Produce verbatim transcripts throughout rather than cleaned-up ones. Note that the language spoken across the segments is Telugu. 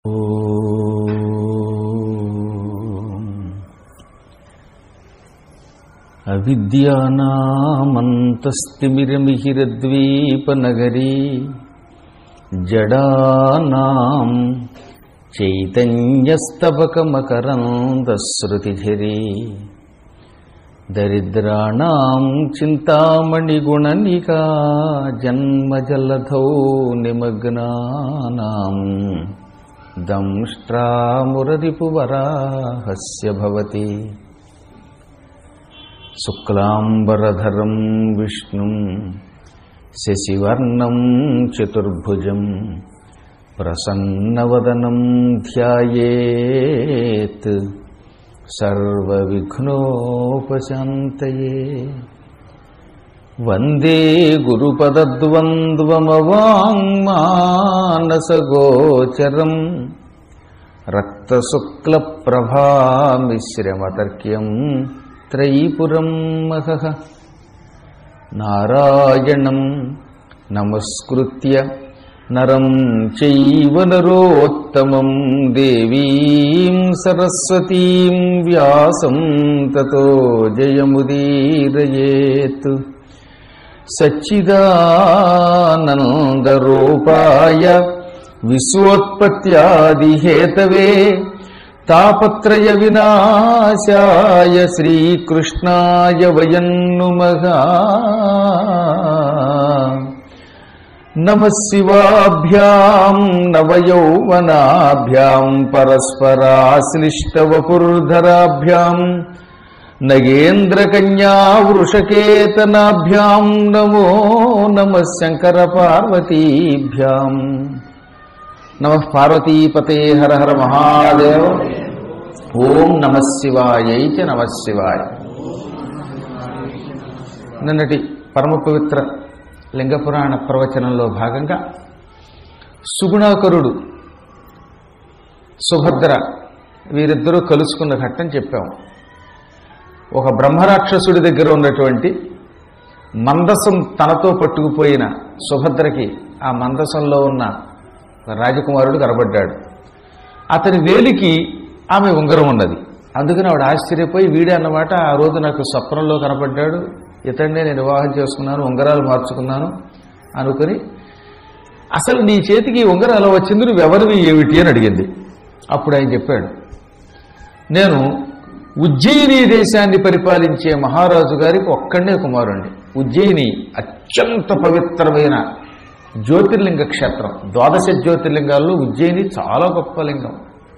అవిద్యానామంతస్తిమిరమిహిరద్వీపనగరీ జడానాం చైతన్యస్తబకమకరందశ్రుతిఝరీ దరిద్రాణాం చింతామణిగుణనికా జన్మజలధౌ నిమగ్నానాం దంష్ట్రామురరిపువరాహస్య భవతి. శుక్లాంబరధరం విష్ణుం శశివర్ణం చతుర్భుజం ప్రసన్నవదనం ధ్యాయేత్ సర్వవిఘ్నోపశాంతయే. వందే గురుపదద్వంద్వమవాంగ్మానసగోచరం రక్తశుక్లప్రభామిశ్రమతర్క్యం త్రైపురం మహః. నారాయణం నమస్కృత్య నరం చైవ నరోత్తమం దేవీం సరస్వతీం వ్యాసం తతో జయముదీరయేత్. సచ్చిదానందరూపాయ విశ్వోత్పత్యాదిహేతవే తాపత్రయ వినాశాయ శ్రీకృష్ణాయ వయం నుమః. నమః శివాభ్యాం నవయౌవనాభ్యాం పరస్పరాశ్లిష్టవపుర్ధరాభ్యాం నగేంద్రకన్యా వృషకేతనాభ్యాం నమో నమః శంకర పార్వతీభ్యాం. నమః పార్వతీపతే హర హర మహాదేవ. ఓం నమః శివాయై చ నమః శివాయ. నిన్నటి పరమ పవిత్ర లింగపురాణ ప్రవచనంలో భాగంగా సుగుణాకరుడు సుభద్ర వీరిద్దరూ కలుసుకున్న ఘట్టం చెప్పాము. ఒక బ్రహ్మరాక్షసుడి దగ్గర ఉన్నటువంటి మందసం తనతో పట్టుకుపోయిన సుభద్రకి ఆ మందసంలో ఉన్న రాజకుమారుడు కనబడ్డాడు. అతని వేలికి ఆమె ఉంగరం ఉన్నది. అందుకని ఆవిడ ఆశ్చర్యపోయి వీడే అన్నమాట ఆ రోజు నాకు స్వప్నంలో కనబడ్డాడు, ఇతన్నే నేను వివాహం చేసుకున్నాను, ఉంగరాలు మార్చుకున్నాను అనుకుని, అసలు నీ చేతికి ఉంగరం ఎలా వచ్చింది, నువ్వెవరివి ఏమిటి అని అడిగింది. అప్పుడు ఆయన చెప్పాడు, నేను ఉజ్జయిని దేశాన్ని పరిపాలించే మహారాజు గారికి ఒక్కడే కుమారుణ్ణి. ఉజ్జయిని అత్యంత పవిత్రమైన జ్యోతిర్లింగ క్షేత్రం. ద్వాదశ జ్యోతిర్లింగాల్లో ఉజ్జయిని చాలా గొప్ప లింగం.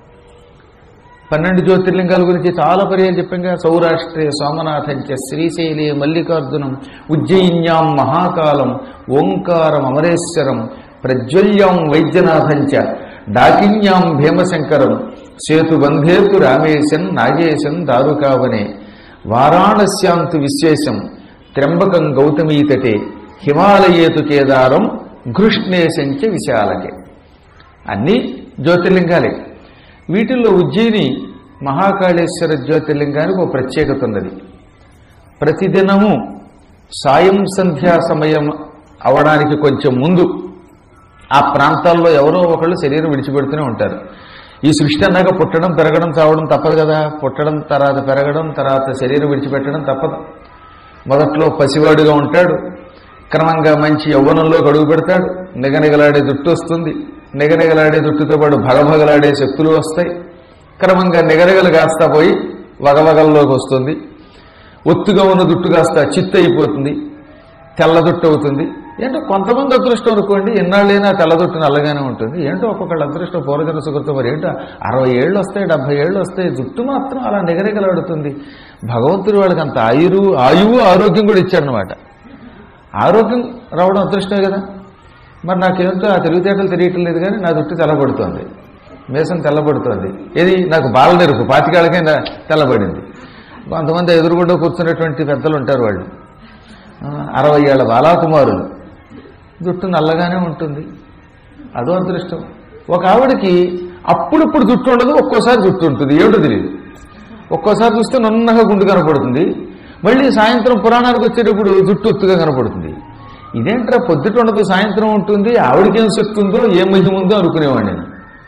పన్నెండు జ్యోతిర్లింగాల గురించి చాలా పర్యాలు చెప్పాక, సౌరాష్ట్రే సోమనాథంచ శ్రీశైలే మల్లికార్జునం ఉజ్జయిన్యాం మహాకాలం ఓంకారం అమరేశ్వరం ప్రజ్వల్యాం వైద్యనాథంచ డాకిన్యాం భీమశంకరం సేతుబంధేతు రామేశన్ నాగేశన్ దారుకావనే వారాణస్యాంతు విశ్వేశం త్ర్యంబకం గౌతమీతటే హిమాలయేతు కేదారం ఘృష్ణేశంచ విశాలకే. అన్నీ జ్యోతిర్లింగాలే. వీటిల్లో ఉజ్జయిని మహాకాళేశ్వర జ్యోతిర్లింగానికి ఒక ప్రత్యేకత ఉన్నది. ప్రతిదినము సాయం సంధ్యా సమయం అవడానికి కొంచెం ముందు ఆ ప్రాంతాల్లో ఎవరో ఒకళ్ళు శరీరం విడిచిపెడుతూనే ఉంటారు. ఈ సృష్టి అన్నాక పుట్టడం పెరగడం చావడం తప్పదు కదా. పుట్టడం తర్వాత పెరగడం తర్వాత శరీరం విడిచిపెట్టడం తప్పదు. మొదట్లో పసివాడుగా ఉంటాడు, క్రమంగా మంచి యవ్వనంలో గడువు పెడతాడు, నిగనిగలాడే జుట్టు వస్తుంది, నిగనిగలాడే జుట్టుతో పాటు భగభగలాడే శక్తులు వస్తాయి. క్రమంగా నిగనిగలు కాస్తా పోయి వగవగల్లోకి వస్తుంది. ఒత్తుగా ఉన్న జుట్టు కాస్త చిత్తు అయిపోతుంది, తెల్ల జుట్టు అవుతుంది. ఏంటో కొంతమంది అదృష్టం అనుకోండి, ఎన్నాళ్ళైనా తెల్ల జుట్టు నల్లగానే ఉంటుంది. ఏంటో ఒక్కొక్కళ్ళ అదృష్టం పూర్వజన సుకృతం. మరి ఏంటో అరవై ఏళ్ళు వస్తాయి, డెబ్బై ఏళ్ళు వస్తాయి, జుట్టు మాత్రం అలా నిగనిగలాడుతుంది. భగవంతుడు వాళ్ళకి అంత ఆయురు ఆయువు ఆరోగ్యం కూడా ఇచ్చాడనమాట. ఆరోగ్యం రావడం అదృష్టమే కదా. మరి నాకేంటో ఆ తెలివితేటలు తెలియటం లేదు, కానీ నా జుట్టు తెల్లబడుతోంది, మేసం తెల్లబడుతోంది. ఏది నాకు బాల నెరుపు పాతికాళ్ళకే తెల్లబడింది. కొంతమంది ఎదురుగుండా కూర్చున్నటువంటి పెద్దలు ఉంటారు, వాళ్ళు అరవై ఏళ్ల బాలాకుమారులు, జుట్టు నల్లగానే ఉంటుంది. అదో అదృష్టం. ఒక ఆవిడకి అప్పుడప్పుడు జుట్టు ఉండదు, ఒక్కోసారి జుట్టు ఉంటుంది, ఏమిటో తెలియదు. ఒక్కోసారి చూస్తే నున్నగా గుండు కనపడుతుంది, మళ్ళీ సాయంత్రం పురాణానికి వచ్చేటప్పుడు జుట్టు ఒత్తుగా కనపడుతుంది. ఇదేంట్రా పొద్దుట ఉండదు సాయంత్రం ఉంటుంది, ఆవిడకేం శక్తి ఉందో ఏం మహిమ ఉందో అనుకునేవాడిని నేను.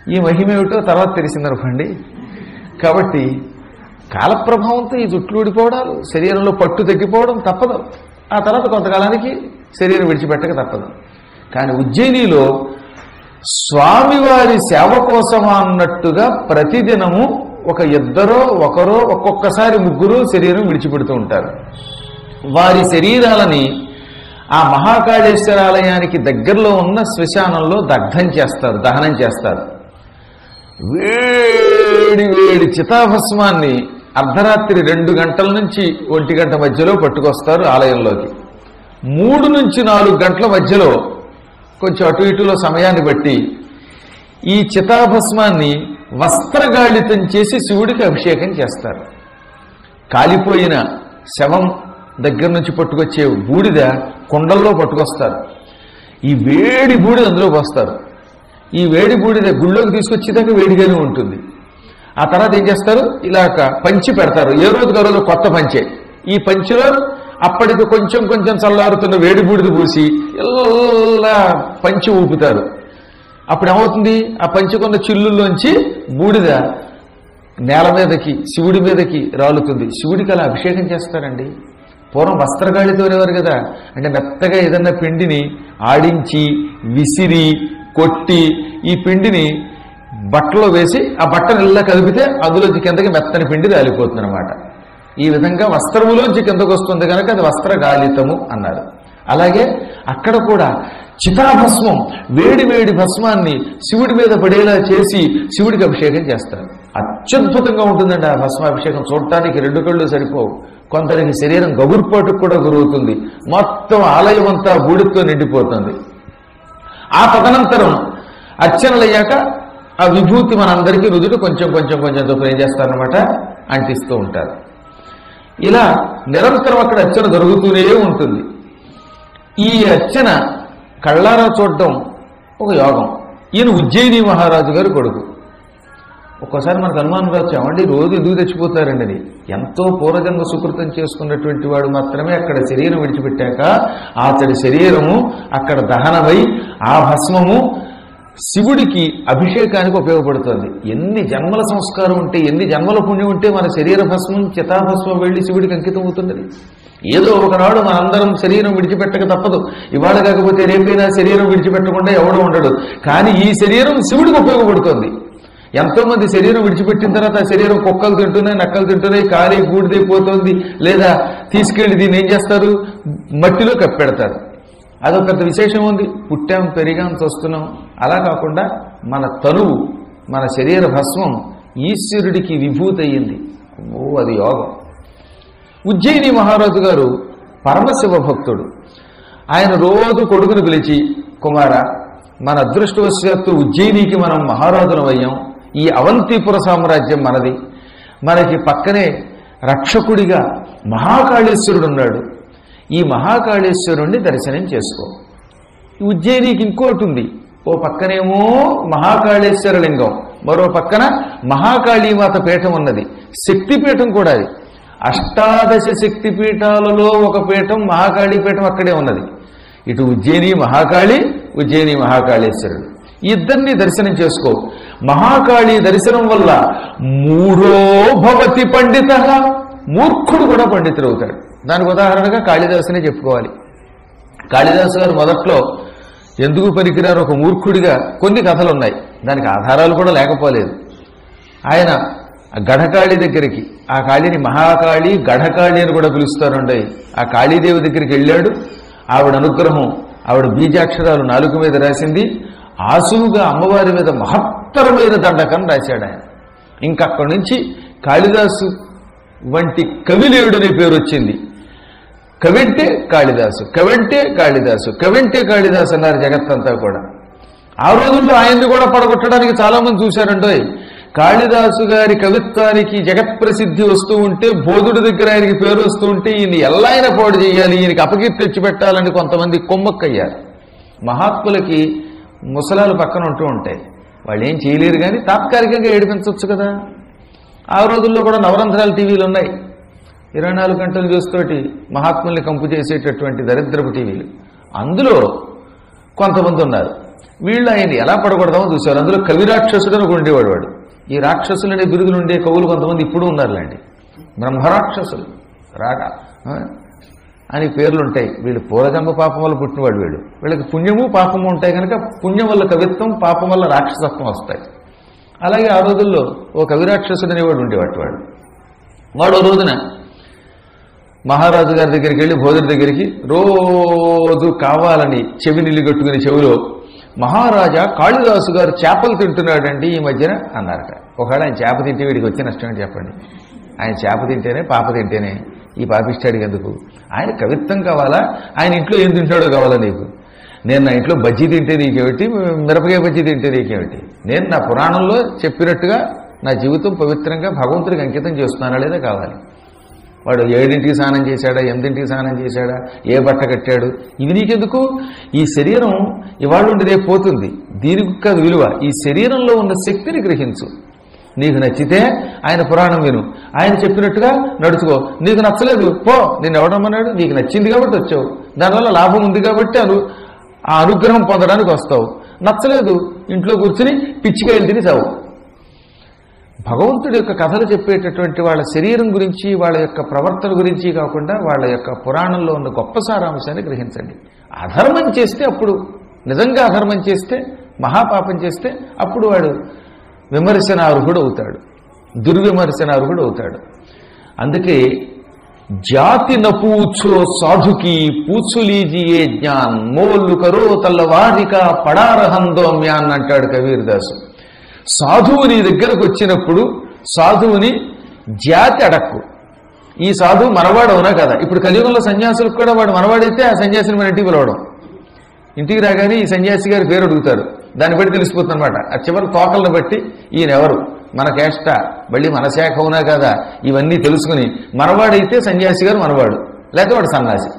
ఈ మహిమ ఏమిటో తర్వాత తెలిసిందనుకోండి. కాబట్టి కాలప్రభావంతో ఈ జుట్లు ఊడిపోవడాలు, శరీరంలో పట్టు తగ్గిపోవడం తప్పదు. ఆ తర్వాత కొంతకాలానికి శరీరం విడిచిపెట్టక తప్పదు. కానీ ఉజ్జయినిలో స్వామివారి సేవ కోసమా అన్నట్టుగా ప్రతిదినము ఒక ఇద్దరో ఒకరో ఒక్కొక్కసారి ముగ్గురు శరీరం విడిచిపెడుతూ ఉంటారు. వారి శరీరాలని ఆ మహాకాళేశ్వరాలయానికి దగ్గరలో ఉన్న శ్మశానంలో దగ్ధం చేస్తారు, దహనం చేస్తారు. వేడి వేడి చితాభస్మాన్ని అర్ధరాత్రి రెండు గంటల నుంచి ఒంటి గంట మధ్యలో పట్టుకొస్తారు ఆలయంలోకి. మూడు నుంచి నాలుగు గంటల మధ్యలో కొంచెం అటు ఇటులో సమయాన్ని బట్టి ఈ చితాభస్మాన్ని వస్త్రగాళితం చేసి శివుడికి అభిషేకం చేస్తారు. కాలిపోయిన శవం దగ్గర నుంచి పట్టుకొచ్చే బూడిద కుండల్లో పట్టుకొస్తారు. ఈ వేడి బూడిద అందులో పోస్తారు. ఈ వేడి బూడిద గుళ్ళోకి తీసుకొచ్చేదాకా వేడిగానే ఉంటుంది. ఆ తర్వాత ఏం చేస్తారు, ఇలాగ పంచి పెడతారు. ఏ రోజుకి ఆ రోజు కొత్త పంచే. ఈ పంచిలో అప్పటికి కొంచెం కొంచెం చల్లారుతున్న వేడి బూడిద పూసి ఇలా పంచి ఊపుతారు. అప్పుడు ఏమవుతుంది, ఆ పంచుకున్న చిల్లుల్లోంచి బూడిద నేల మీదకి శివుడి మీదకి రాలుతుంది. శివుడికి అలా అభిషేకం చేస్తారండి. పూర్వం వస్త్రగాళితోనేవారు కదా, అంటే మెత్తగా ఏదన్నా పిండిని ఆడించి విసిరి కొట్టి ఈ పిండిని బట్టలో వేసి ఆ బట్టను ఇలా కలిపితే అందులోంచి కిందకి మెత్తని పిండి రాలిపోతుంది అనమాట. ఈ విధంగా వస్త్రములోంచి కిందకు వస్తుంది కనుక అది వస్త్రగాళితము అన్నారు. అలాగే అక్కడ కూడా చితాభస్మం, వేడి వేడి భస్మాన్ని శివుడి మీద పడేలా చేసి శివుడికి అభిషేకం చేస్తారు. అత్యద్భుతంగా ఉంటుందండి ఆ భస్మాభిషేకం. చూడటానికి రెండు కళ్ళు సరిపోవు. కొందరికి శరీరం గగుర్పాటుకు కూడా గురవుతుంది. మొత్తం ఆలయం అంతా బూడితో నిండిపోతుంది. ఆ తదనంతరం అర్చనలయ్యాక ఆ విభూతి మనందరికీ రుజుడు కొంచెం కొంచెం కొంచెం చొప్పున ఏం చేస్తారనమాట, అంటిస్తూ ఉంటారు. ఇలా నిరంతరం అక్కడ అర్చన జరుగుతూనే ఉంటుంది. ఈ అర్చన కళ్ళారా చూడటం ఒక యోగం. ఈయన ఉజ్జయిని మహారాజు గారు కొడుకు. ఒక్కోసారి మనకు అనుమానం రావచ్చు, ఏమండి రోజు ఎందుకు తెచ్చిపోతారండి అని. ఎంతో పూర్వజన్మ సుకృతం చేసుకున్నటువంటి వాడు మాత్రమే అక్కడ శరీరం విడిచిపెట్టాక అతడి శరీరము అక్కడ దహనమై ఆ భస్మము శివుడికి అభిషేకానికి ఉపయోగపడుతుంది. ఎన్ని జన్మల సంస్కారం ఉంటే, ఎన్ని జన్మల పుణ్యం ఉంటే మన శరీర భస్మం చితాభస్మం వెళ్ళి శివుడికి అంకితం అవుతున్నది. ఏదో ఒకనాడు మనందరం శరీరం విడిచిపెట్టక తప్పదు. ఇవాళ కాకపోతే రేపైనా శరీరం విడిచిపెట్టకుండా ఎవడో ఉండడు. కానీ ఈ శరీరం శివుడికి ఉపయోగపడుతుంది. ఎంతో మంది శరీరం విడిచిపెట్టిన తర్వాత ఆ శరీరం కుక్కలు తింటున్నాయి, నక్కలు తింటున్నాయి, కాలి గూడిదైపోతుంది. లేదా తీసుకెళ్లి దీన్ని ఏం చేస్తారు, మట్టిలో కప్పెడతారు. అదొక పెద్ద విశేషం ఉంది. పుట్టాం, పెరిగాం, చూస్తున్నాం. అలా కాకుండా మన తనువు, మన శరీర భస్మం ఈశ్వరుడికి విభూతి అయ్యింది. ఓ అది యోగం. ఉజ్జయిని మహారాజు గారు పరమశివ భక్తుడు. ఆయన రోజు కొడుకును పిలిచి, కుమార, మన అదృష్టవశాత్తు ఉజ్జయినికి మనం మహారాజులం అయ్యాం. ఈ అవంతిపుర సామ్రాజ్యం మనది. మనకి పక్కనే రక్షకుడిగా మహాకాళేశ్వరుడు ఉన్నాడు. ఈ మహాకాళేశ్వరుణ్ణి దర్శనం చేసుకో. ఉజ్జయినికి ఇంకోటి ఉంది. ఓ పక్కనేమో మహాకాళేశ్వర లింగం, మరో పక్కన మహాకాళీమాత పీఠం ఉన్నది. శక్తిపీఠం కూడా అది. అష్టాదశ శక్తి పీఠాలలో ఒక పీఠం మహాకాళీ పీఠం అక్కడే ఉన్నది. ఇటు ఉజ్జయిని మహాకాళి, ఉజ్జయిని మహాకాళేశ్వరుడు. ఇద్దరిని దర్శనం చేసుకో. మహాకాళి దర్శనం వల్ల మూఢో భవతి పండిత, మూర్ఖుడు కూడా పండితుడు అవుతాడు. దానికి ఉదాహరణగా కాళిదాసునే చెప్పుకోవాలి. కాళిదాసు గారు మొదట్లో ఎందుకు పనికిరారు ఒక మూర్ఖుడిగా కొన్ని కథలు ఉన్నాయి. దానికి ఆధారాలు కూడా లేకపోలేదు. ఆయన గఢకాళి దగ్గరికి, ఆ కాళిని మహాకాళి గఢకాళి అని కూడా పిలుస్తారండి, ఆ కాళీదేవి దగ్గరికి వెళ్ళాడు. ఆవిడ అనుగ్రహం, ఆవిడ బీజాక్షరాలు నాలుగు మీద రాసింది. ఆసువుగా అమ్మవారి మీద మహత్తరమైన దండకం రాశాడు ఆయన. ఇంకక్కడి నుంచి కాళిదాసు వంటి కవిలేయుడనే పేరు వచ్చింది. కవింటే కాళిదాసు, కవింటే కాళిదాసు, కవింటే కాళిదాసు అన్నారు జగత్తంతా కూడా. ఆ రోజుల్లో ఆయన్ని కూడా పడగొట్టడానికి చాలా మంది చూశారంటో. కాళిదాసు గారి కవిత్వానికి జగత్ప్రసిద్ధి వస్తూ ఉంటే, బోధుడి దగ్గర ఆయనకి పేరు వస్తూ ఉంటే, ఈయన ఎలా అయినా పాడు చేయాలి, ఈయనకి అపకీర్తి తెచ్చిపెట్టాలని కొంతమంది కొమ్మక్కయ్యారు. మహాత్ములకి ముసలాలు పక్కన ఉంటూ ఉంటాయి, వాళ్ళు ఏం చేయలేరు, కానీ తాత్కాలికంగా ఏడిపించవచ్చు కదా. ఆ రోజుల్లో కూడా నవరంధ్రాల టీవీలు ఉన్నాయి, ఇరవై నాలుగు గంటలు చూస్తోటి మహాత్ముల్ని కంపు చేసేటటువంటి దరిద్రపు టీవీలు. అందులో కొంతమంది ఉన్నారు, వీళ్ళు ఆయన ఎలా పడగొడదామో చూసేవారు. అందులో కవిరాక్షసుడు అని ఉండేవాడు. వాడు ఈ రాక్షసులనే బిరుదులు ఉండే కవులు కొంతమంది ఇప్పుడు ఉన్నారులేండి. బ్రహ్మరాక్షసులు రాగా అని పేర్లుంటాయి. వీళ్ళు పూర్వజన్మ పాపం వల్ల పుట్టినవాడు. వీడు వీళ్ళకి పుణ్యము పాపము ఉంటాయి కనుక పుణ్యం వల్ల కవిత్వం, పాపం వల్ల రాక్షసత్వం వస్తాయి. అలాగే ఆ రోజుల్లో ఓ కవిరాక్షసుడు అనేవాడు ఉండేవాడు. వాడు వాడు రోజున మహారాజు గారి దగ్గరికి వెళ్ళి భోజన దగ్గరికి రోజు కావాలని చెవి నీళ్ళు కట్టుకుని చెవిలో మహారాజా కాళిదాసు గారు చేపలు తింటున్నాడండి ఈ మధ్యన అన్నారట. ఒకవేళ ఆయన చేప తింటే వీడికి వచ్చే నష్టం అని చెప్పండి. ఆయన చేప తింటేనే పాప తింటేనే ఈ పాపిస్తాడికి ఎందుకు? ఆయన కవిత్వం కావాలా? ఆయన ఇంట్లో ఏం తింటాడో కావాలా నీకు? నేను నా ఇంట్లో బజ్జీ తింటే నీకేమిటి, మిరపకాయ బజ్జీ తింటే నీకేమిటి? నేను నా పురాణంలో చెప్పినట్టుగా నా జీవితం పవిత్రంగా భగవంతుడికి అంకితం చేస్తున్నానా లేదా కావాలి. వాడు ఏడింటికి స్నానం చేశాడా, ఎనిమిదింటికి స్నానం చేశాడా, ఏ బట్ట కట్టాడు, ఇవి నీకెందుకు? ఈ శరీరం ఇవాళ ఉండి రేపు పోతుంది. దీనికి కాదు విలువ. ఈ శరీరంలో ఉన్న శక్తిని గ్రహించు. నీకు నచ్చితే ఆయన పురాణం విను, ఆయన చెప్పినట్టుగా నడుచుకో. నీకు నచ్చలేదు పో, నేను ఎవడమన్నాడు? నీకు నచ్చింది కాబట్టి వచ్చావు, దానివల్ల లాభం ఉంది కాబట్టి అను ఆ అనుగ్రహం పొందడానికి వస్తావు. నచ్చలేదు ఇంట్లో కూర్చుని పిచ్చికాయలు తిని చావు. భగవంతుడి యొక్క కథలు చెప్పేటటువంటి వాళ్ళ శరీరం గురించి, వాళ్ళ యొక్క ప్రవర్తన గురించి కాకుండా వాళ్ళ యొక్క పురాణంలో ఉన్న గొప్ప సారాంశాన్ని గ్రహించండి. అధర్మం చేస్తే అప్పుడు, నిజంగా అధర్మం చేస్తే, మహాపాపం చేస్తే అప్పుడు వాడు విమర్శనార్హుడు అవుతాడు, దుర్విమర్శనార్హుడు అవుతాడు. అందుకే జాతి నపూచో సాధుకి పూచులీజియే జ్ఞాన్ మోళ్ళు కరో తల్లవారిక పడారహందోమ్యాన్ అంటాడు కబీర్దాసు. సాధువు నీ దగ్గరకు వచ్చినప్పుడు సాధువుని జాతి అడక్కు. ఈ సాధువు మనవాడు అవునా కదా? ఇప్పుడు కలియుగంలో సన్యాసులకు కూడా వాడు మనవాడైతే ఆ సన్యాసిని మన ఇంటికి పిలవడం. ఇంటికి రాగానే ఈ సన్యాసి గారి పేరు అడుగుతారు. దాన్ని బట్టి తెలిసిపోతుంది అనమాట. ఆ చివరి తోకలను బట్టి ఈయన ఎవరు, మన కేష్ట, మళ్ళీ మన శాఖ అవునా కదా, ఇవన్నీ తెలుసుకుని మనవాడైతే సన్యాసి గారు మనవాడు, లేకపోతే వాడు సన్యాసి.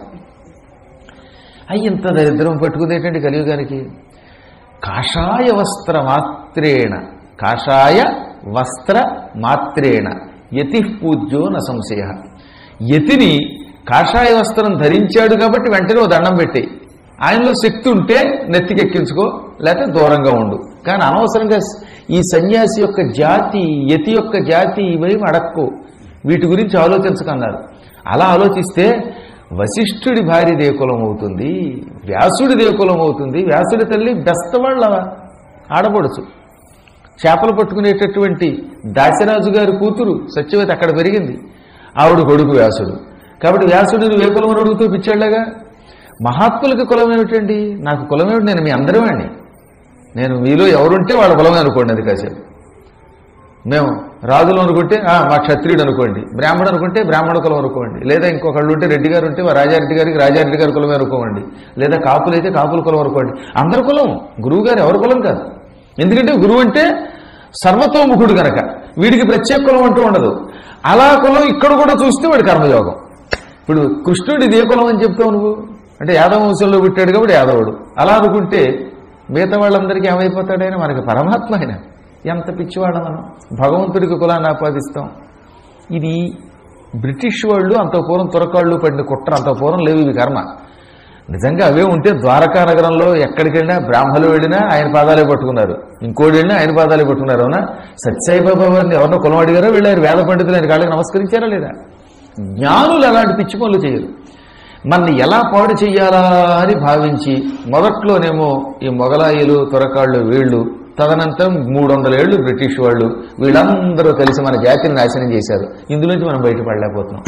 అయ్యి ఇంత దరిద్రం పట్టుకుందేటండి కలియుగానికి. కాషాయ వస్త్ర మాత్రేణ, కాషాయ వస్త్ర మాత్రేణ యతి పూజ్యో న సంశయ. యతిని కాషాయ వస్త్రం ధరించాడు కాబట్టి వెంటనే ఓ దండం పెట్టి, ఆయనలో శక్తి ఉంటే నెత్తికెక్కించుకో, లేకపోతే దూరంగా ఉండు. కానీ అనవసరంగా ఈ సన్యాసి యొక్క జాతి, యతి యొక్క జాతి ఇవేమి అడక్కు, వీటి గురించి ఆలోచించకన్నారు. అలా ఆలోచిస్తే వశిష్ఠుడి భార్య దేకులం అవుతుంది, వ్యాసుడి దేకులం అవుతుంది. వ్యాసుడి తల్లి బెస్తవాళ్ళ ఆడపడుచు, చేపలు పట్టుకునేటటువంటి దాశరాజు గారి కూతురు సత్యవతి అక్కడ పెరిగింది. ఆవిడ కొడుకు వ్యాసుడు. కాబట్టి వ్యాసుడిని ఏ కులం అని అడుగుతూ పిచ్చాళ్ళగా. మహాత్ములకి కులం ఏమిటండి? నాకు కులం ఏమిటి? నేను మీ అందరమేండి. నేను మీలో ఎవరుంటే వాళ్ళ కులమే అనుకోండి. అది కాసేపు మేము రాజులు అనుకుంటే మా క్షత్రియుడు అనుకోండి, బ్రాహ్మణుడు అనుకుంటే బ్రాహ్మణ కులం అనుకోండి, లేదా ఇంకొకళ్ళు ఉంటే రెడ్డి గారు ఉంటే రాజారెడ్డి గారికి రాజారెడ్డి గారి కులమే అనుకోండి, లేదా కాపులు అయితే కాపుల కులం అనుకోండి. అందరి కులం, గురువు గారు ఎవరి కులం కాదు. ఎందుకంటే గురువు అంటే సర్వతోముఖుడు కనుక వీడికి ప్రత్యేక కులం అంటూ ఉండదు. అలా కులం ఇక్కడ కూడా చూస్తే వాడి కర్మయోగం. ఇప్పుడు కృష్ణుడి ఇదే కులం అని చెప్తావు నువ్వు, అంటే యాదవ వంశంలో పుట్టాడు కాబట్టి యాదవుడు. అలా అనుకుంటే మిగతా వాళ్ళందరికీ ఏమైపోతాడైనా మనకి పరమాత్మ అయినా. ఎంత పిచ్చివాళ్ళ మనం భగవంతుడికి కులాన్ని ఆపాదిస్తాం. ఇది బ్రిటిష్ వాళ్ళు అంత పూర్వం తురకాళ్ళు పడిన కుట్ర. అంత పూర్వం లేవు ఇవి కర్మ. నిజంగా అవే ఉంటే ద్వారకా నగరంలో ఎక్కడికి వెళ్ళినా బ్రాహ్మణులు వెళ్ళినా ఆయన పాదాలే పట్టుకున్నారు, ఇంకోటి వెళ్ళినా ఆయన పాదాలే పట్టుకున్నారు. అవునా? సత్యసాయిబాబా వారిని ఎవరినో కులం అడిగారో వెళ్ళారు, వేద పండితులు ఆయన కాళ్ళకి నమస్కరించారా లేదా? జ్ఞానులు అలాంటి పిచ్చి పనులు చేయరు. మనని ఎలా పాడు చెయ్యాలా అని భావించి మొదట్లోనేమో ఈ మొగలాయిలు తురకాళ్ళు వీళ్ళు, తదనంతరం మూడు వందల ఏళ్ళు బ్రిటిష్ వాళ్ళు, వీళ్ళందరూ కలిసి మన జాతిని నాశనం చేశారు. ఇందులోంచి మనం బయటపడలేకపోతున్నాం.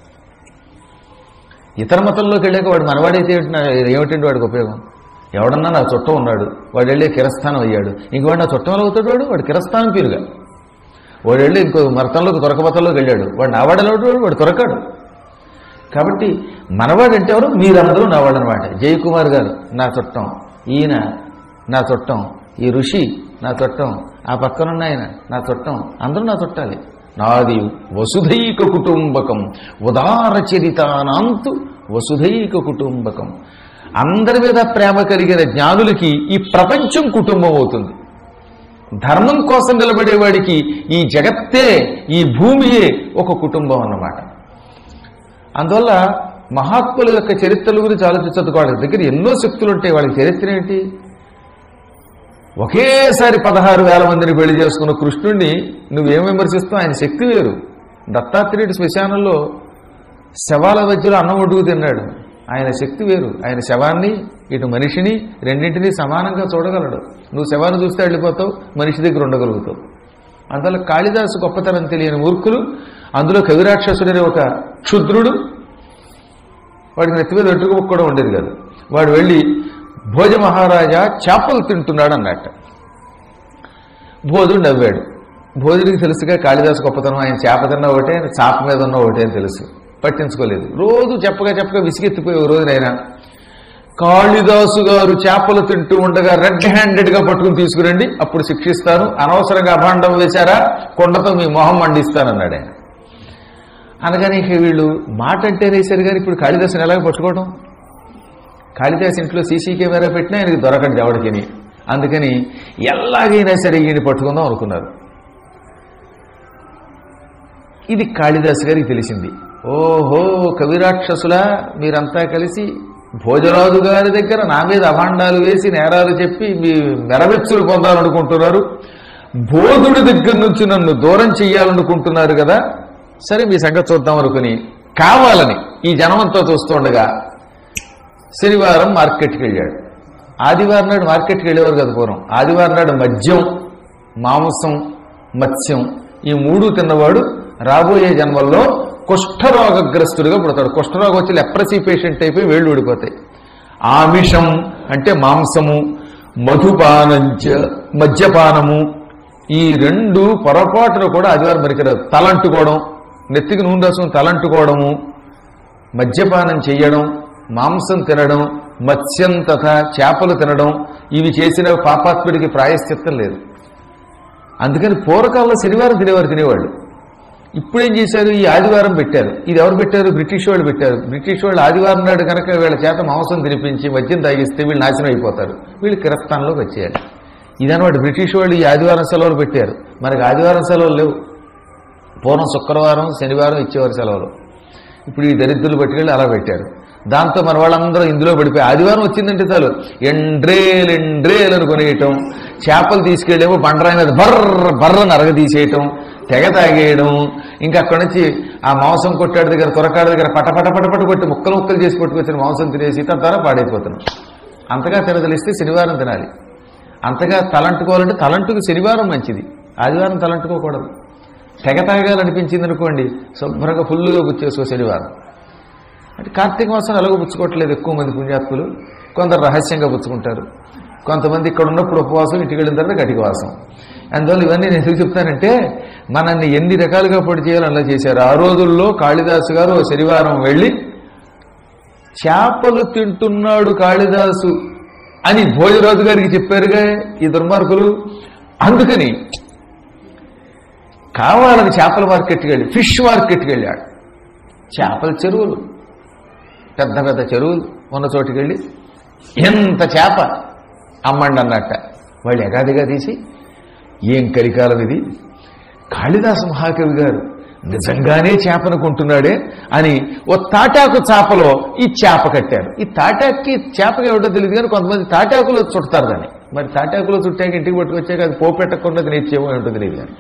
ఇతర మతంలోకి వెళ్ళాక వాడు మనవాడైతే ఏమిటండి వాడికి ఉపయోగం? ఎవడన్నా నా చుట్టం ఉన్నాడు, వాడు వెళ్ళే కిరస్థానం అయ్యాడు, ఇంకవాడు నా చుట్టంలో అవుతాడు, వాడు వాడు కిరస్థానం పీరుగా. వాడు వెళ్ళి ఇంకో మతంలోకి తురకమతంలోకి వెళ్ళాడు, వాడు నావాడలేడు, వాడు తురకాడు. కాబట్టి మనవాడంటే ఎవరు? మీరందరూ నావాడు అనమాట. జయకుమార్ గారు నా చుట్టం, ఈయన నా చుట్టం, ఈ ఋషి నా చుట్టం, ఆ పక్కనున్న ఆయన నా చుట్టం, అందరూ నా చుట్టాలి. నాది వసుధైక కుటుంబకం ఉదార చరితానాంతు వసుధైక కుటుంబకం. అందరి మీద ప్రేమ కలిగిన జ్ఞానులకి ఈ ప్రపంచం కుటుంబం అవుతుంది. ధర్మం కోసం నిలబడేవాడికి ఈ జగత్తే, ఈ భూమియే ఒక కుటుంబం అన్నమాట. అందువల్ల మహాత్ముల యొక్క చరిత్రల గురించి ఆలోచించదు. వాళ్ళ దగ్గర ఎన్నో శక్తులు ఉంటాయి. వాళ్ళకి చరిత్ర ఏంటి? ఒకేసారి పదహారు వేల మందిని పెళ్లి చేసుకున్న కృష్ణుడిని నువ్వేం విమర్శిస్తావు? ఆయన శక్తి వేరు. దత్తాత్రేయుడు శ్మశానంలో శవాల మధ్యలో అన్నం ఒడ్డుకు తిన్నాడు. ఆయన శక్తి వేరు. ఆయన శవాన్ని ఇటు మనిషిని రెండింటినీ సమానంగా చూడగలడు. నువ్వు శవాన్ని చూస్తే వెళ్ళిపోతావు, మనిషి దగ్గర ఉండగలుగుతావు. అందువల్ల కాళిదాసు గొప్పతనం తెలియని మూర్ఖులు, అందులో కవిరాక్షసుడనే ఒక క్షుద్రుడు, వాడికి నెత్తి మీద వెంట్రుక కూడా ఉండేది కాదు. వాడు వెళ్ళి భోజ మహారాజా చేపలు తింటున్నాడు అన్నట్ట. భోజుడు నవ్వాడు. భోజుడికి తెలుసుగా కాళిదాసు గొప్పతనం, ఆయన చేప తిన్న ఒకటే, ఆయన చాప మీద ఉన్న ఒకటే అని తెలుసు. పట్టించుకోలేదు. రోజు చెప్పగా చెప్పగా విసిగెత్తిపోయి ఓ రోజునైనా కాళిదాసు గారు చేపలు తింటూ ఉండగా రెడ్ హ్యాండెడ్ గా పట్టుకుని తీసుకురండి, అప్పుడు శిక్షిస్తాను, అనవసరంగా అభాండం వేశారా కొండతో మీ మొహం మండిస్తానన్నాడు ఆయన. అనగానే ఇక వీళ్ళు మాట అంటే వేశారు కానీ ఇప్పుడు కాళిదాసుని ఎలాగ పట్టుకోవడం? కాళిదాసు ఇంట్లో సీసీ కెమెరా పెట్టినా ఆయనకి దొరకడు ఎవడికిని. అందుకని ఎలాగైనా సరే ఈయన పట్టుకుందాం అనుకున్నారు. ఇది కాళిదాసు గారికి తెలిసింది. ఓహో, కవిరాక్షసులా మీరంతా కలిసి భోజరాజు గారి దగ్గర నా మీద అభాండాలు వేసి నేరాలు చెప్పి మీ మెరవెచ్చులు పొందాలనుకుంటున్నారు, బోధుడి దగ్గర నుంచి నన్ను దూరం చెయ్యాలనుకుంటున్నారు కదా. సరే మీ సంగతి చూద్దాం అనుకుని కావాలని ఈ జనమంతా చూస్తుండగా శనివారం మార్కెట్కి వెళ్ళాడు. ఆదివారం నాడు మార్కెట్కి వెళ్ళేవారు కదా పూర్వం. ఆదివారం నాడు మద్యం, మాంసం, మత్స్యం ఈ మూడు తిన్నవాడు రాబోయే జన్మల్లో కుష్ఠరోగగ్రస్తుడిగా పుడతాడు. కుష్ఠరోగం వచ్చి లెప్రసీ పేషెంట్ అయిపోయి వేళ్ళు ఊడిపోతాయి. ఆమిషం అంటే మాంసము, మధుపానంచ మద్యపానము, ఈ రెండు పొరపాటును కూడా ఆదివారం పనికిరాదు. తలంటుకోవడం, నెత్తికి నూనె రాసుకుని తలంటుకోవడము, మద్యపానం చెయ్యడం, మాంసం తినడం, మత్స్యం తథా చేపలు తినడం, ఇవి చేసిన పాపాత్ముడికి ప్రాయశ్చిత్తం లేదు. అందుకని పూర్వకాలంలో శనివారం తినేవారు తినేవాళ్ళు. ఇప్పుడేం చేశారు? ఈ ఆదివారం పెట్టారు. ఇది ఎవరు పెట్టారు? బ్రిటిష్ వాళ్ళు పెట్టారు. బ్రిటిష్ వాళ్ళు ఆదివారం నాడు కనుక వీళ్ళ చేత మాంసం తినిపించి మద్యం తాగిస్తే వీళ్ళు నాశనం అయిపోతారు, వీళ్ళు కిరస్థానంలోకి వచ్చేయాలి. ఇదనమాట బ్రిటిష్ వాళ్ళు ఈ ఆదివారం సెలవులు పెట్టారు. మనకి ఆదివారం సెలవులు లేవు. పూర్వం శుక్రవారం శనివారం ఇచ్చేవారు సెలవులు. ఇప్పుడు ఈ దరిద్రులు పట్టుకెళ్ళి అలా పెట్టారు. దాంతో మన వాళ్ళందరూ ఇందులో పడిపోయి ఆదివారం వచ్చిందంటే చాలు ఎండ్రేలు ఎండ్రేలు అని కొనేయటం, చేపలు తీసుకెళ్ళేమో బండరాయి మీద బర్ర బర్ర నరగ తీసేయటం, తెగ తాగేయడం, ఇంకా అక్కడి నుంచి ఆ మాంసం కొట్టాడి దగ్గర తురకాడి దగ్గర పటపట పటపట కొట్టి ముక్కలు ముక్కలు చేసి పట్టుకొచ్చిన మాంసం తినేసి తద్వారా పాడైపోతున్నాం. అంతగా తినదలిస్తే శనివారం తినాలి. అంతగా తలంటుకోవాలంటే తలంటుకు శనివారం మంచిది, ఆదివారం తలంటుకోకూడదు. తెగ తాగాలనిపించింది అనుకోండి శుభ్రంగా ఫుల్లుగా పుచ్చేసుకో శనివారం. అంటే కార్తీక మాసం ఎలాగో పుచ్చుకోవట్లేదు ఎక్కువ మంది పుణ్యాత్ములు. కొందరు రహస్యంగా పుచ్చుకుంటారు, కొంతమంది ఇక్కడ ఉన్నప్పుడు ఉపవాసం, ఇంటికి వెళ్ళిన తర్వాత కటికవాసం. అందువల్ల ఇవన్నీ నేను ఎందుకు చెప్తానంటే మనల్ని ఎన్ని రకాలుగా పొడి చేయాలో అలా చేశారు. ఆ రోజుల్లో కాళిదాసు గారు శనివారం వెళ్ళి చేపలు తింటున్నాడు కాళిదాసు అని భోజరాజు గారికి చెప్పారుగా ఈ దుర్మార్గులు. అందుకని కావాలని చేపల మార్కెట్కి వెళ్ళి ఫిష్ మార్కెట్కి వెళ్ళాడు. చేపల చెరువులు, పెద్ద పెద్ద చెరువులు ఉన్న చోటుకి వెళ్ళి ఎంత చేప అమ్మండి అన్నట్ట. వాళ్ళు ఎగాదిగా తీసి ఏం కలికాలం ఇది, కాళిదాసు మహాకవి గారు నిజంగానే చేపను కొంటున్నాడే అని ఓ తాటాకు చేపలో ఈ చేప కట్టారు. ఈ తాటాకి చేపగా ఏమిటో తెలియదు కానీ కొంతమంది తాటాకులో చుడతారు దాన్ని. మరి తాటాకులో చుట్టాక ఇంటికి పట్టుకొచ్చాక అది పోపెట్టకుండా తినేచ్చేమో ఏమిటో తెలియదు కానీ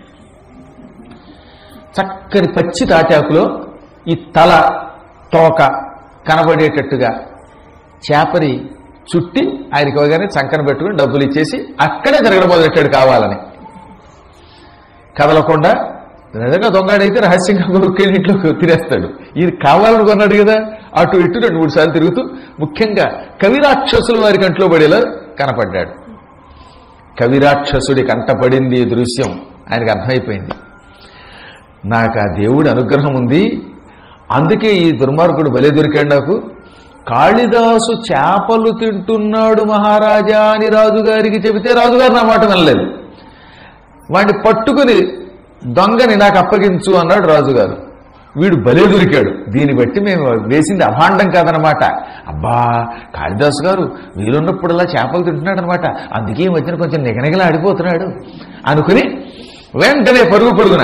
చక్కని పచ్చి తాటాకులో ఈ తల తోక కనబడేటట్టుగా చేపని చుట్టి ఆయనకి ఇవ్వగానే చంకన పెట్టుకుని డబ్బులు ఇచ్చేసి అక్కడే జరగడం మొదలెట్టాడు కావాలని. కదలకుండా నిజంగా దొంగాడైతే రహస్యంగా కొనుక్కెళ్ళి ఇంట్లో తినేస్తాడు. ఇది కావాలని కొన్నాడు కదా, అటు ఇటు రెండు మూడు సార్లు తిరుగుతూ ముఖ్యంగా కవిరాక్షసుల వారి కంట్లో పడేలా కనపడ్డాడు. కవిరాక్షసుడి కంటపడింది ఈ దృశ్యం. ఆయనకు అర్థమైపోయింది, నాకు ఆ దేవుడి అనుగ్రహం ఉంది, అందుకే ఈ దుర్మార్గుడు బలే దొరికాడు నాకు. కాళిదాసు చేపలు తింటున్నాడు మహారాజా అని రాజుగారికి చెబితే రాజుగారు నా మాట వినలేదు. వాడిని పట్టుకుని దొంగని నాకు అప్పగించు అన్నాడు రాజుగారు. వీడు బలే దొరికాడు. దీన్ని బట్టి మేము వేసింది అభాండం కాదనమాట. అబ్బా, కాళిదాసు గారు వీలున్నప్పుడల్లా చేపలు తింటున్నాడు అనమాట, అందుకే ఈ మధ్యన కొంచెం నిగనిగలా ఆడిపోతున్నాడు అనుకుని వెంటనే పరుగు పరుగున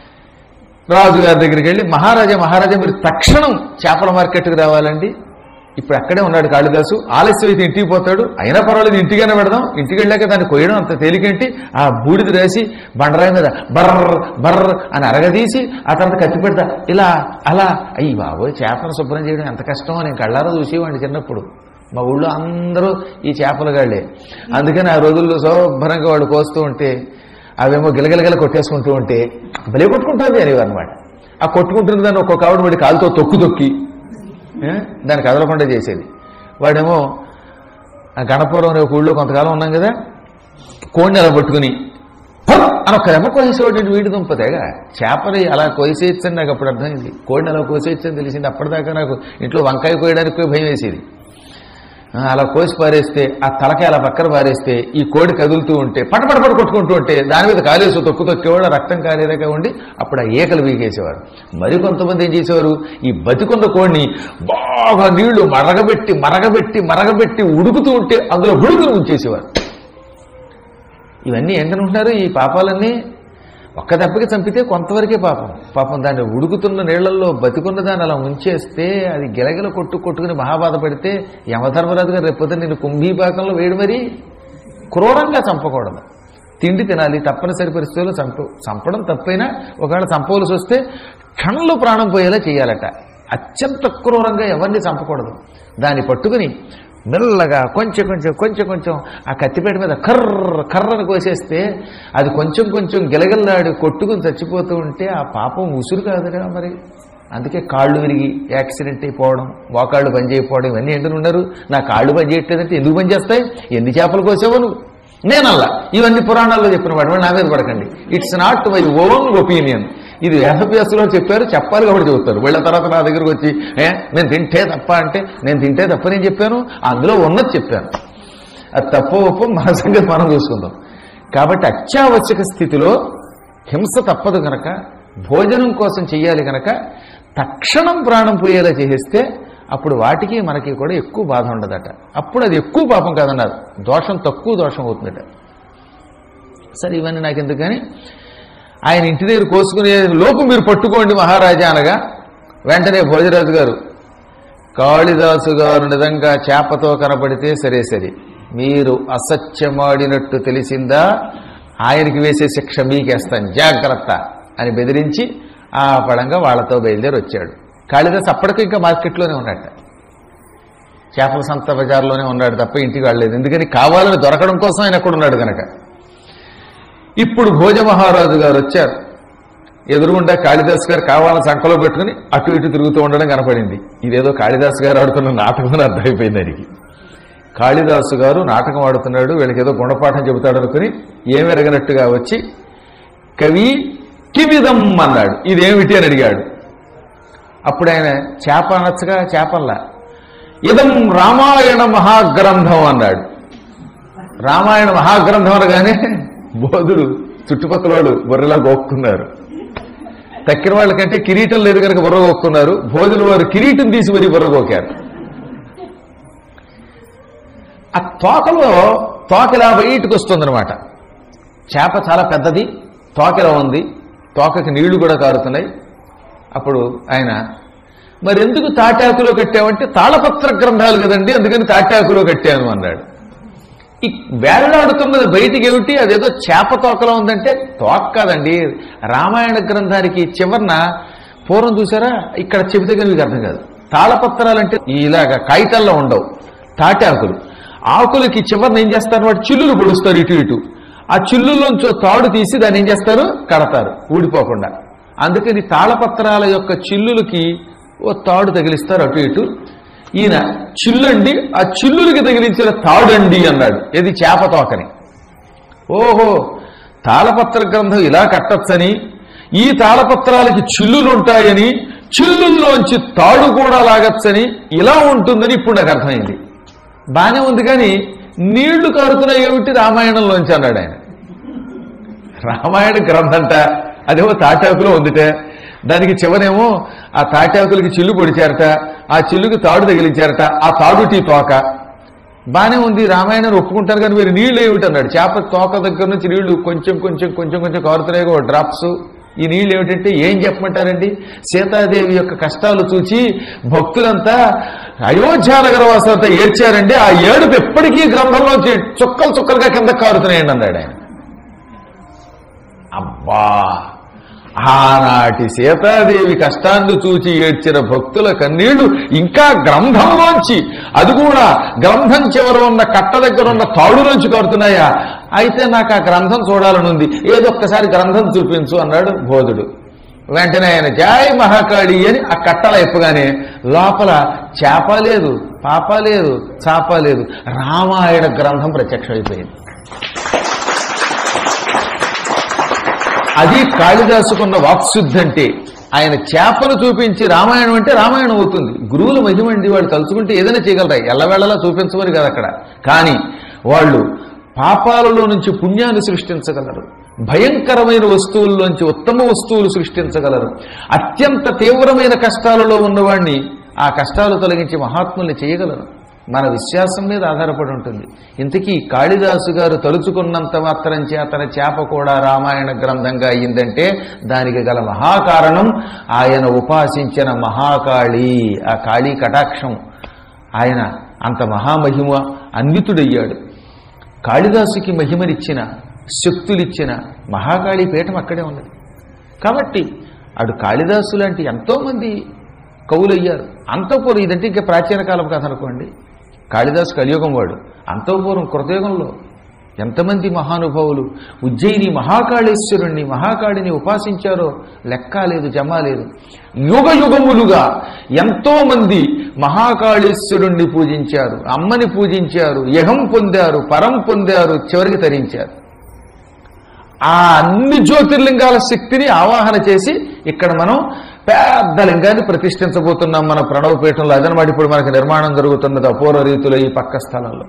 రాజుగారి దగ్గరికి వెళ్ళి మహారాజా మహారాజా మీరు తక్షణం చేపల మార్కెట్కి రావాలండి, ఇప్పుడు అక్కడే ఉన్నాడు కాళిదాసు. ఆలస్యం అయితే ఇంటికి పోతాడు, అయినా పర్వాలేదు ఇంటికైనా పెడదాం, ఇంటికి వెళ్ళాక దాన్ని కొయ్యడం అంత తేలికేంటి, ఆ బూడిద రాసి బండరాయి మీద బర్ర బర్ర అని అరగదీసి ఆ తర్వాత కత్తి పెడతా ఇలా అలా. అయ్యి బాబోయ్, చేపను శుభ్రం చేయడం ఎంత కష్టమో నేను కళ్ళారా చూసేవాడిని చిన్నప్పుడు. మా ఊళ్ళో అందరూ ఈ చేపలు గాళ్ళే. అందుకని ఆ రోజుల్లో శుభ్రంగా వాడు కోస్తూ ఉంటే అవేమో గిలగిలగిల కొట్టేసుకుంటూ ఉంటే భలే కొట్టుకుంటుంది అనేవి అనమాట. ఆ కొట్టుకుంటున్న దాన్ని ఒక్కొక్క ఆవిడ వాడి కాలుతో తొక్కు తొక్కి దాన్ని కదలకుండా చేసేది. వాడేమో ఆ గణపురం అనే ఒక ఊళ్ళో కొంతకాలం ఉన్నాం కదా, కోడిని అలా పట్టుకుని అని ఒక దెబ్బ కోసేవాడు. వీడి దుంపతేగా చేపని అలా కోసేయచ్చని నాకు అప్పుడు అర్థమైంది. కోడిని అలా కోసేయచ్చని తెలిసింది. అప్పటిదాకా నాకు ఇంట్లో వంకాయ కోయడానికి భయం వేసేది. అలా కోసి పారేస్తే ఆ తలకాయ అలా పక్కన పారేస్తే ఈ కోడి కదులుతూ ఉంటే పటపట పట కొట్టుకుంటూ ఉంటే దాని మీద కాలేసు తొక్కు తొక్కేవాడు, రక్తం కాలేదాకా ఉండి అప్పుడు ఆ ఏకలు వీకేసేవారు. మరి కొంతమంది ఏం చేసేవారు, ఈ బతికున్న కోడిని బాగా నీళ్లు మరగబెట్టి మరగబెట్టి మరగబెట్టి ఉడుకుతూ ఉంటే అందులో గుడుగులు ఉంచేసేవారు. ఇవన్నీ ఏంటనుకుంటున్నారు ఈ పాపాలన్నీ? ఒక్క దెబ్బకి చంపితే కొంతవరకే పాపం. పాపం దాన్ని ఉడుకుతున్న నీళ్లలో బతికున్న దాన్ని అలా ఉంచేస్తే అది గిలగిల కొట్టు కొట్టుకుని మహాబాధపడితే యమధర్మరాజు గారు రేపొద్దు నేను కుంభీపాకంలో వేడి మరీ క్రూరంగా చంపకూడదు. తిండి తినాలి, తప్పనిసరి పరిస్థితుల్లో చంప చంపడం తప్పైనా ఒకవేళ చంపవలసి వస్తే క్షణంలో ప్రాణం పోయేలా చేయాలట. అత్యంత క్రూరంగా ఎవరిని చంపకూడదు. దాన్ని పట్టుకుని మెల్లగా కొంచెం కొంచెం కొంచెం కొంచెం ఆ కత్తిపేట మీద కర్ర కర్రను కోసేస్తే అది కొంచెం కొంచెం గిలగిల్లాడి కొట్టుకుని చచ్చిపోతూ ఉంటే ఆ పాపం ఉసురు కాదురా మరి. అందుకే కాళ్ళు విరిగి యాక్సిడెంట్ అయిపోవడం, మోకాళ్ళు పనిచేయకపోవడం ఇవన్నీ ఏంటని ఉన్నారు. నా కాళ్ళు పనిచేయట్లేదంటే ఎందుకు పనిచేస్తాయి? ఎన్ని చేపలు కోసావు నువ్వు? నేనల్లా. ఇవన్నీ పురాణాల్లో చెప్పిన వాడు నా మీద పడకండి. It's not my own opinion. ఇది వేదవ్యాసులో చెప్పారు, చెప్పాలి కాబట్టి చెబుతారు. వీళ్ళ తర్వాత నా దగ్గరకు వచ్చి ఏ నేను తింటే తప్ప అంటే నేను తింటే తప్ప నేను చెప్పాను, అందులో ఉన్నది చెప్పాను. అది తప్ప ఒప్పు మన సంగతి మనం చూసుకుందాం. కాబట్టి అత్యావశ్యక స్థితిలో హింస తప్పదు కనుక, భోజనం కోసం చెయ్యాలి కనుక తక్షణం ప్రాణం పోయేలా చేసేస్తే అప్పుడు వాటికి మనకి కూడా ఎక్కువ బాధ ఉండదట. అప్పుడు అది ఎక్కువ పాపం కాదన్నారు, దోషం తక్కువ దోషం అవుతుందట. సరే ఇవన్నీ నాకు ఎందుకు కానీ ఆయన ఇంటి దగ్గర కోసుకునే లోపు మీరు పట్టుకోండి మహారాజా అనగా వెంటనే భోజరాజు గారు కాళిదాసు గారు నిజంగా చేపతో కనపడితే సరే సరే మీరు అసత్యమాడినట్టు తెలిసిందా, ఆయనకి వేసే శిక్ష మీకేస్తాను జాగ్రత్త అని బెదిరించి ఆ పడంగా వాళ్ళతో బయలుదేరి వచ్చాడు. కాళిదాసు అప్పటికి ఇంకా మార్కెట్లోనే ఉన్నట్ట, చేపల సంత బజార్లోనే ఉన్నాడు తప్ప ఇంటికి వెళ్ళలేదు. ఎందుకని కావాలని దొరకడం కోసం ఆయన అక్కడ ఉన్నాడు కనుక. ఇప్పుడు భోజ మహారాజు గారు వచ్చారు. ఎదురుగుండా కాళిదాసు గారు కావాలని సంకలో పెట్టుకుని అటు ఇటు తిరుగుతూ ఉండడం కనపడింది. ఇదేదో కాళిదాసు గారు ఆడుతున్న నాటకం అని అర్థమైపోయింది దానికి. కాళిదాసు గారు నాటకం ఆడుతున్నాడు, వీళ్ళకి ఏదో గుణపాఠం చెబుతాడు అనుకుని ఏమెరగనట్టుగా వచ్చి కవి కిమిదం అన్నాడు. ఇదేమిటి అని అడిగాడు. అప్పుడు ఆయన చేప అనొచ్చుగా, చేపల్లా ఇదం రామాయణ మహాగ్రంథం అన్నాడు. రామాయణ మహాగ్రంథం అనగానే బోధుడు చుట్టుపక్కల వాళ్ళు బుర్రలా గోక్కున్నారు. తక్కిన వాళ్ళకంటే కిరీటం లేదు కనుక బుర్ర గోక్కున్నారు. భోజులు వారు కిరీటం తీసి మరీ బుర్ర గోకారు. ఆ తోకలో తోకలా బయటకు వస్తుందన్నమాట. చేప చాలా పెద్దది, తోకలా ఉంది, తోకకి నీళ్లు కూడా కారుతున్నాయి. అప్పుడు ఆయన మరెందుకు తాటాకులో కట్టామంటే తాళపత్ర గ్రంథాలు కదండి అందుకని తాటాకులో కట్టాను అన్నాడు. ఈ వేలాడుతున్నది బయటికి ఏమిటి, అదేదో చేప తోకలో ఉందంటే తోక కాదండి. రామాయణ గ్రంథానికి చివరన పూర్వం చూసారా, ఇక్కడ చెబితే కానీ మీకు అర్థం కాదు. తాళపత్రాలంటే ఇలాగా కాగితాల్లో ఉండవు, తాటాకులు. ఆకులకి చివరిని ఏం చేస్తారు, వాటి చిల్లులు పొడుస్తారు ఇటు ఇటు. ఆ చిల్లుల్లోంచి తాడు తీసి దాన్ని ఏం చేస్తారు, కడతారు ఊడిపోకుండా. అందుకని తాళపత్రాల యొక్క చిల్లులకి ఓ తాడు తగిలిస్తారు అటు ఇటు. ఈయన చిల్లండి, ఆ చిల్లులకి తగిలించిన తాడండి అన్నాడు. ఇది చేప తోకని. ఓహో, తాళపత్ర గ్రంథం ఇలా కట్టచ్చని, ఈ తాళపత్రాలకి చిల్లులుంటాయని, చిల్లుల్లోంచి తాడు కూడా లాగచ్చని, ఇలా ఉంటుందని ఇప్పుడు నాకు అర్థమైంది. బానే ఉంది కానీ నీళ్లు కారుతున్నాయి ఏమిటి రామాయణంలోంచి అన్నాడు ఆయన. రామాయణ గ్రంథంట అదేమో తాటాకులో ఉందిట, దానికి చివరేమో ఆ తాటాకులకి చిల్లు పొడిచారట, ఆ చిల్లుకి తాడు తగిలించారట, ఆ తాడుటి తోక. బానే ఉంది, రామాయణాన్ని ఒప్పుకుంటారు కానీ మీరు నీళ్లు ఏమిటి అన్నాడు. చేప తోక దగ్గర నుంచి నీళ్లు కొంచెం కొంచెం కొంచెం కొంచెం కారుతున్నాయి, డ్రాప్స్ ఈ నీళ్ళు ఏమిటంటే ఏం చెప్పమంటారండి, సీతాదేవి యొక్క కష్టాలు చూచి భక్తులంతా అయోధ్యానగర వాసులంతా ఏడ్చారండి. ఆ ఏడుపు ఎప్పటికీ గ్రంథంలోంచి చుక్కలు చుక్కలుగా కింద కారుతున్నాయండి అన్నాడు ఆయన. అబ్బా, ఆనాటి సీతాదేవి కష్టాన్ని చూచి ఏడ్చిన భక్తుల కన్నీళ్లు ఇంకా గ్రంథంలోంచి, అది కూడా గ్రంథం చివర ఉన్న కట్ట దగ్గర ఉన్న తాడులోంచి కారుతున్నాయా? అయితే నాకు ఆ గ్రంథం చూడాలనుంది, ఏదో ఒక్కసారి గ్రంథం చూపించు అన్నాడు బోధుడు. వెంటనే ఆయన జై మహాకాళి అని ఆ కట్టల ఎప్పగానే లోపల చేప లేదు, పాప లేదు, చాప లేదు, రామాయణ గ్రంథం ప్రత్యక్షమైపోయింది. అది కాళిదాసుకున్న వాక్శుద్ధి అంటే. ఆయన చేపను చూపించి రామాయణం అంటే రామాయణం అవుతుంది. గురువుల మహిమండి, వాళ్ళు తలుచుకుంటే ఏదైనా చేయగలరా, ఎల్లవేళలా చూపించమని కాదు అక్కడ. కానీ వాళ్ళు పాపాలలో నుంచి పుణ్యాన్ని సృష్టించగలరు, భయంకరమైన వస్తువుల్లోంచి ఉత్తమ వస్తువులు సృష్టించగలరు. అత్యంత తీవ్రమైన కష్టాలలో ఉన్నవాడిని ఆ కష్టాలు తొలగించి మహాత్ముల్ని చేయగలరు. మన విశ్వాసం మీద ఆధారపడి ఉంటుంది. ఇంతకీ కాళిదాసు గారు తలుచుకున్నంత మాత్రం చేతన చేప కూడా రామాయణ గ్రంథంగా అయ్యిందంటే దానికి గల మహాకారణం ఆయన ఉపాసించిన మహాకాళి, ఆ కాళీ కటాక్షం. ఆయన అంత మహామహిమ అన్వితుడయ్యాడు. కాళిదాసుకి మహిమనిచ్చిన, శక్తులిచ్చిన మహాకాళీ పీఠం అక్కడే ఉన్నది. కాబట్టి అడు కాళిదాసు లాంటి ఎంతో మంది కవులయ్యారు. అంతఃపూర్వం, ఇదంటే ఇంకా ప్రాచీన కాలం కథ అనుకోండి. కాళిదాసు కలియుగం వాడు. అంతఃపూర్వం కృతయుగంలో ఎంతమంది మహానుభావులు ఉజ్జయిని మహాకాళేశ్వరుణ్ణి, మహాకాళిని ఉపాసించారో లెక్క లేదు, జమా లేదు. యుగ యుగములుగా ఎంతో మంది మహాకాళేశ్వరుణ్ణి పూజించారు, అమ్మని పూజించారు, యహం పొందారు, పరం పొందారు, చివరికి తరించారు. ఆ అన్ని జ్యోతిర్లింగాల శక్తిని ఆవాహన చేసి ఇక్కడ మనం పెద్ద లింగాన్ని ప్రతిష్ఠించబోతున్నాం మన ప్రణవపీఠంలో. అదనమాట ఇప్పుడు మనకు నిర్మాణం జరుగుతున్నది అపూర్వ రీతిలో ఈ పక్క స్థలంలో.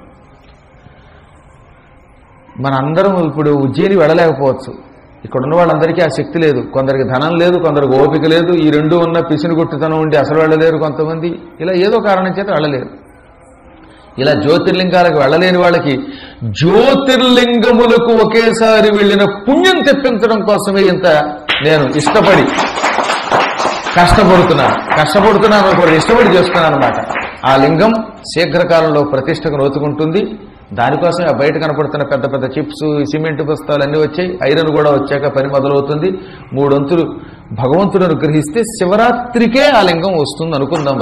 మన అందరం ఇప్పుడు ఉజ్జయిని వెళ్ళలేకపోవచ్చు. ఇక్కడ ఉన్న వాళ్ళందరికీ ఆ శక్తి లేదు. కొందరికి ధనం లేదు, కొందరికి ఓపిక లేదు. ఈ రెండు ఉన్న పిసినిగుట్టుతనం ఉండి అసలు వెళ్ళలేరు కొంతమంది. ఇలా ఏదో కారణం చేత వెళ్ళలేరు. ఇలా జ్యోతిర్లింగాలకు వెళ్ళలేని వాళ్ళకి జ్యోతిర్లింగములకు ఒకేసారి వెళ్ళిన పుణ్యం తెప్పించడం కోసమే ఇంత నేను ఇష్టపడి కష్టపడుతున్నాను కష్టపడుతున్నాను కూడా ఇష్టపడి చేస్తున్నాను అనమాట. ఆ లింగం శీఘ్రకాలంలో ప్రతిష్టకు నోచుకుంటుంది. దానికోసం ఆ బయట కనపడుతున్న పెద్ద పెద్ద చిప్స్, సిమెంట్ బస్తాలు అన్నీ వచ్చాయి. ఐరన్ కూడా వచ్చాక పని మొదలవుతుంది. మూడొంతులు భగవంతుడు అనుగ్రహిస్తే శివరాత్రికే ఆ లింగం వస్తుంది అనుకుందాం.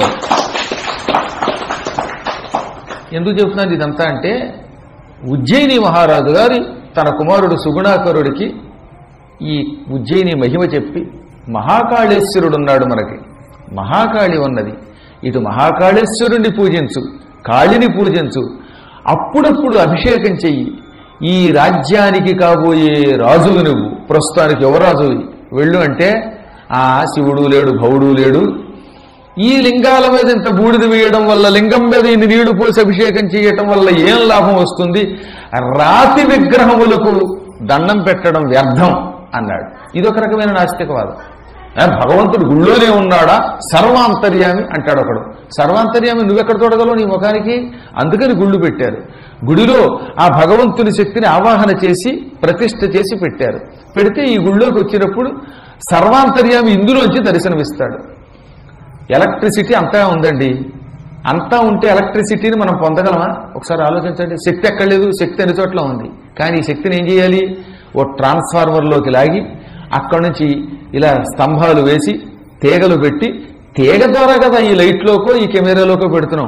ఎందుకు చెప్తున్నాను ఇదంతా అంటే, ఉజ్జయిని మహారాజు గారి తన కుమారుడు సుగుణాకరుడికి ఈ ఉజ్జయిని మహిమ చెప్పి, మహాకాళేశ్వరుడు ఉన్నాడు మనకి, మహాకాళి ఉన్నది, ఇటు మహాకాళేశ్వరుణ్ణి పూజించు, కాళిని పూజించు, అప్పుడప్పుడు అభిషేకం చెయ్యి, ఈ రాజ్యానికి కాబోయే రాజువు నువ్వు, ప్రస్తుతానికి యువరాజువి వెళ్ళు అంటే, ఆ శివుడు లేడు, భవుడు లేడు, ఈ లింగాల మీద ఇంత బూడిద వేయడం వల్ల, లింగం మీద ఇన్ని నీళ్లు పోసి అభిషేకం చేయటం వల్ల ఏం లాభం వస్తుంది? రాతి విగ్రహములకు దండం పెట్టడం వ్యర్థం అన్నాడు. ఇదొక రకమైన నాస్తికవాదం. భగవంతుడు గుళ్ళోనే ఉన్నాడా? సర్వాంతర్యామి అంటాడు ఒకడు. సర్వాంతర్యామి నువ్వెక్కడ చూడగలవు నీ ముఖానికి? అందుకని గుళ్ళు పెట్టారు. గుడిలో ఆ భగవంతుని శక్తిని ఆవాహన చేసి ప్రతిష్ఠ చేసి పెట్టారు. పెడితే ఈ గుళ్ళోకి వచ్చినప్పుడు సర్వాంతర్యామి ఇందులోంచి దర్శనమిస్తాడు. ఎలక్ట్రిసిటీ అంతా ఉందండి. అంతా ఉంటే ఎలక్ట్రిసిటీని మనం పొందగలమా? ఒకసారి ఆలోచించండి. శక్తి ఎక్కడ లేదు, శక్తి అన్ని చోట్ల ఉంది. కానీ ఈ శక్తిని ఏం చేయాలి? ఓ ట్రాన్స్ఫార్మర్లోకి లాగి అక్కడి నుంచి ఇలా స్తంభాలు వేసి తీగలు పెట్టి, తీగ ద్వారా కదా ఈ లైట్లోకో ఈ కెమెరాలోకో పెడుతున్నాం.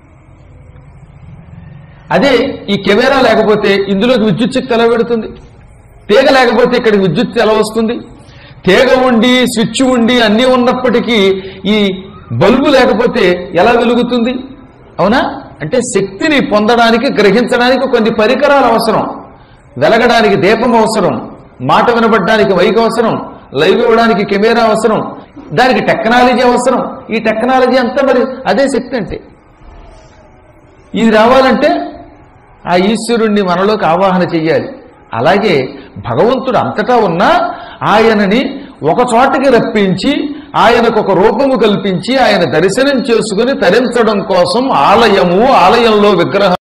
అదే ఈ కెమెరా లేకపోతే ఇందులోకి విద్యుత్ శక్తి ఎలా పెడుతుంది? తీగ లేకపోతే ఇక్కడికి విద్యుత్ ఎలా వస్తుంది? తీగ ఉండి స్విచ్ ఉండి అన్నీ ఉన్నప్పటికీ ఈ బల్బు లేకపోతే ఎలా వెలుగుతుంది? అవునా? అంటే శక్తిని పొందడానికి, గ్రహించడానికి కొన్ని పరికరాలు అవసరం. వెలగడానికి దీపం అవసరం, మాట వినబడడానికి మైక్ అవసరం, లైవ్ ఇవ్వడానికి కెమెరా అవసరం, దానికి టెక్నాలజీ అవసరం. ఈ టెక్నాలజీ అంతా మరి అదే శక్తి అంటే. ఇది రావాలంటే ఆ ఈశ్వరుణ్ణి మనలోకి ఆవాహన చెయ్యాలి. అలాగే భగవంతుడు అంతటా ఉన్నా ఆయనని ఒక చోటకి రప్పించి, ఆయనకు ఒక రూపము కల్పించి ఆయన దర్శనం చేసుకుని తరించడం కోసం ఆలయము, ఆలయంలో విగ్రహం